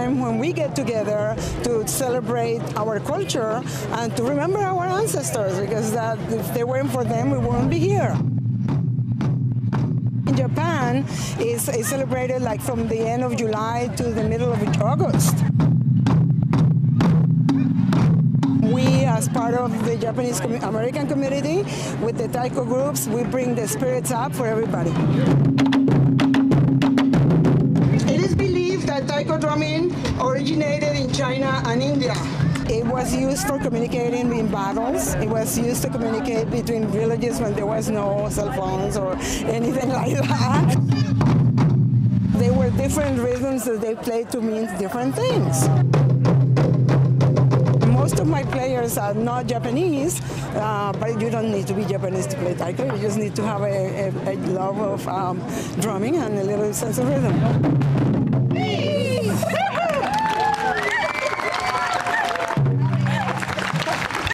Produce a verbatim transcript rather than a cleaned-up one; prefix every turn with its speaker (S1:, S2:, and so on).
S1: time when we get together to celebrate our culture and to remember our ancestors, because that, if they weren't for them, we wouldn't be here. In Japan, it's, it's celebrated like from the end of July to the middle of August. We, as part of the Japanese com- American community, with the Taiko groups, we bring the spirits up for everybody. It is believed that Taiko drumming originated in China and India. It was used for communicating in battles. It was used to communicate between villages when there was no cell phones or anything like that. There were different rhythms that they played to mean different things. Most of my players are not Japanese, uh, but you don't need to be Japanese to play Taiko. You just need to have a, a, a love of um, drumming and a little sense of rhythm.